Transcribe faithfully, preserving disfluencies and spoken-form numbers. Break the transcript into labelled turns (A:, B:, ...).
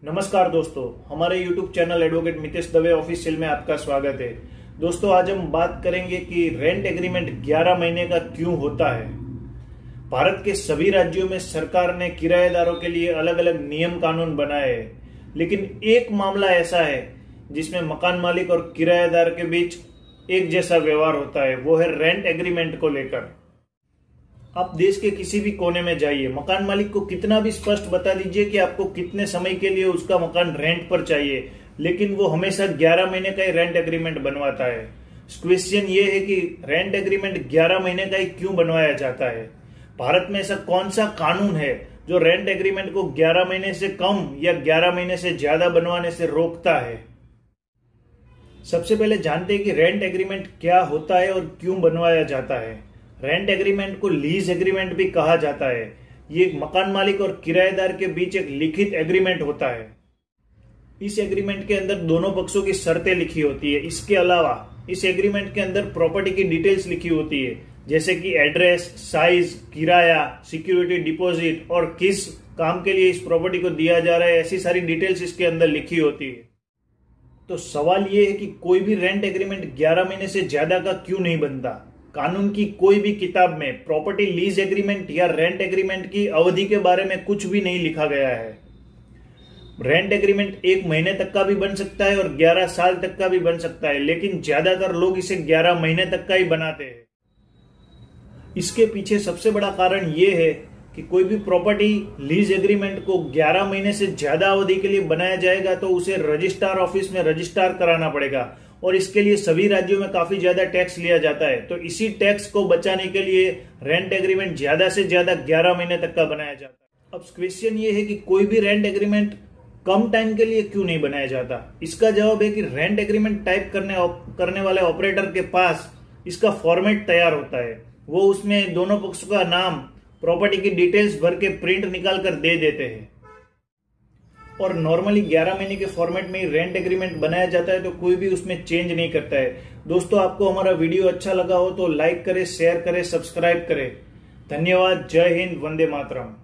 A: नमस्कार दोस्तों, हमारे YouTube channel advocate Mitesh Dave official में आपका स्वागत है। दोस्तों, आज हम बात करेंगे कि रेंट एग्रीमेंट ग्यारह महीने का क्यों होता है। भारत के सभी राज्यों में सरकार ने किराएदारों के लिए अलग अलग नियम कानून बनाए हैं, लेकिन एक मामला ऐसा है जिसमें मकान मालिक और किराएदार के बीच एक जैसा व्यवहार होता है, वो है रेंट एग्रीमेंट को लेकर। आप देश के किसी भी कोने में जाइए, मकान मालिक को कितना भी स्पष्ट बता दीजिए कि आपको कितने समय के लिए उसका मकान रेंट पर चाहिए, लेकिन वो हमेशा ग्यारह महीने का ही रेंट एग्रीमेंट बनवाता है। क्वेश्चन ये है कि रेंट एग्रीमेंट ग्यारह महीने का ही क्यों बनवाया जाता है। भारत में ऐसा कौन सा कानून है जो रेंट एग्रीमेंट को ग्यारह महीने से कम या ग्यारह महीने से ज्यादा बनवाने से रोकता है। सबसे पहले जानते हैं कि रेंट एग्रीमेंट क्या होता है और क्यों बनवाया जाता है। रेंट एग्रीमेंट को लीज एग्रीमेंट भी कहा जाता है। ये एक मकान मालिक और किराएदार के बीच एक लिखित एग्रीमेंट होता है। इस एग्रीमेंट के अंदर दोनों पक्षों की शर्तें लिखी होती है। इसके अलावा इस एग्रीमेंट के अंदर प्रॉपर्टी की डिटेल्स लिखी होती है, जैसे कि एड्रेस, साइज, किराया, सिक्योरिटी डिपॉजिट और किस काम के लिए इस प्रॉपर्टी को दिया जा रहा है, ऐसी सारी डिटेल्स इसके अंदर लिखी होती है। तो सवाल ये है कि कोई भी रेंट एग्रीमेंट ग्यारह महीने से ज्यादा का क्यों नहीं बनता। कानून की कोई भी किताब में प्रॉपर्टी लीज एग्रीमेंट या रेंट एग्रीमेंट की अवधि के बारे में कुछ भी नहीं लिखा गया है। रेंट एग्रीमेंट एक महीने तक का भी बन सकता है और ग्यारह साल तक का भी बन सकता है, लेकिन ज्यादातर लोग इसे ग्यारह महीने तक का ही बनाते हैं। इसके पीछे सबसे बड़ा कारण यह है कि कोई भी प्रॉपर्टी लीज एग्रीमेंट को ग्यारह महीने से ज्यादा अवधि के लिए बनाया जाएगा तो उसे रजिस्ट्रार ऑफिस में रजिस्ट्रार कराना पड़ेगा, और इसके लिए सभी राज्यों में काफी ज्यादा टैक्स लिया जाता है। तो इसी टैक्स को बचाने के लिए रेंट एग्रीमेंट ज्यादा से ज्यादा ग्यारह महीने तक का बनाया जाता है। अब क्वेश्चन ये है कि कोई भी रेंट एग्रीमेंट कम टाइम के लिए क्यों नहीं बनाया जाता। इसका जवाब है कि रेंट एग्रीमेंट टाइप करने करने वाले ऑपरेटर के पास इसका फॉर्मेट तैयार होता है। वो उसमें दोनों पक्षों का नाम, प्रॉपर्टी की डिटेल्स भर के प्रिंट निकाल कर दे देते हैं, और नॉर्मली ग्यारह महीने के फॉर्मेट में ही रेंट एग्रीमेंट बनाया जाता है, तो कोई भी उसमें चेंज नहीं करता है। दोस्तों, आपको हमारा वीडियो अच्छा लगा हो तो लाइक करें, शेयर करें, सब्सक्राइब करें। धन्यवाद। जय हिंद, वंदे मातरम।